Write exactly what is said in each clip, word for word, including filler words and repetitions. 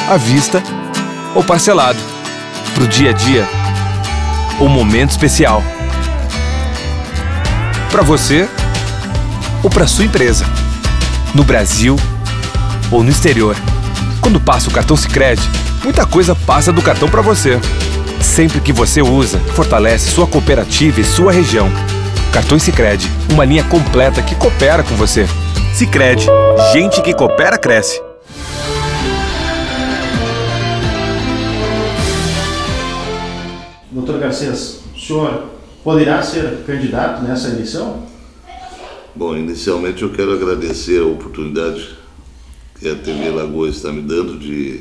à vista ou parcelado, pro dia a dia ou momento especial. Para você ou para sua empresa, no Brasil ou no exterior. Quando passa o cartão Sicredi, muita coisa passa do cartão para você. Sempre que você usa, fortalece sua cooperativa e sua região. Cartões Sicredi, uma linha completa que coopera com você. Sicredi, gente que coopera cresce. Doutor Garcês, o senhor poderá ser candidato nessa eleição? Bom, inicialmente eu quero agradecer a oportunidade que a T V Lagoas está me dando de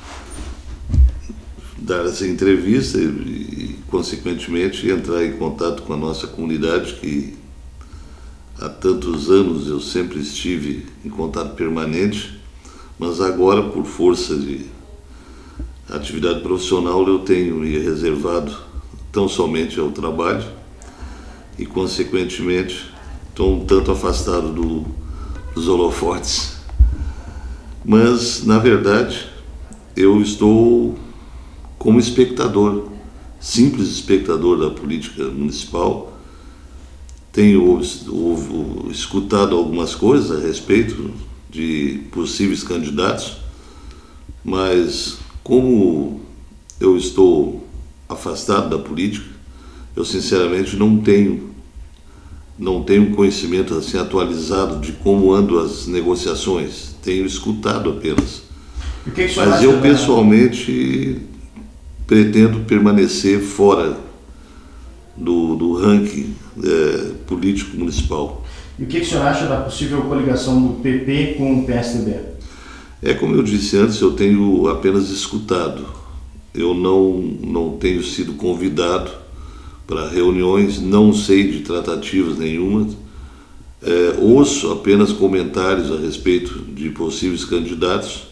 dar essa entrevista e, e, consequentemente, entrar em contato com a nossa comunidade, que há tantos anos eu sempre estive em contato permanente, mas agora, por força de atividade profissional, eu tenho me reservado tão somente ao trabalho e, consequentemente, estou um tanto afastado do, dos holofotes. Mas, na verdade, eu estou como espectador, simples espectador da política municipal. Tenho ouvo, escutado algumas coisas a respeito de possíveis candidatos, mas como eu estou afastado da política, eu sinceramente não tenho não tenho conhecimento assim atualizado de como andam as negociações. Tenho escutado apenas. O que que mas eu pessoalmente pretendo permanecer fora do, do ranking é, político municipal. E o que, que o senhor acha da possível coligação do P P com o P S D B? É como eu disse antes, eu tenho apenas escutado. Eu não, não tenho sido convidado para reuniões, não sei de tratativas nenhuma. É, ouço apenas comentários a respeito de possíveis candidatos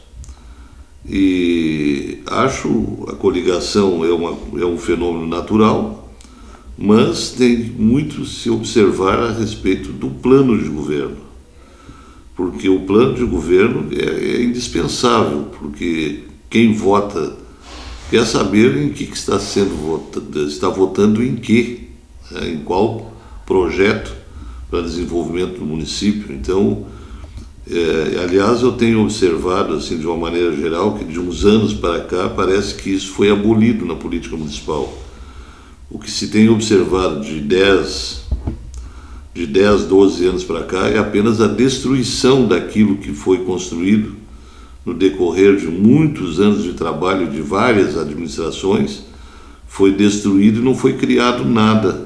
e acho a coligação é, uma, é um fenômeno natural, mas tem muito se observar a respeito do plano de governo, porque o plano de governo é, é indispensável, porque quem vota quer saber em que, que está sendo votado, está votando em que, né, em qual projeto para desenvolvimento do município. Então, é, aliás, eu tenho observado, assim, de uma maneira geral, que de uns anos para cá parece que isso foi abolido na política municipal. O que se tem observado de dez, de dez, doze anos para cá é apenas a destruição daquilo que foi construído no decorrer de muitos anos de trabalho de várias administrações. Foi destruído e não foi criado nada.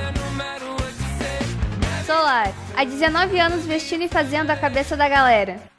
Solar, há dezenove anos vestindo e fazendo a cabeça da galera.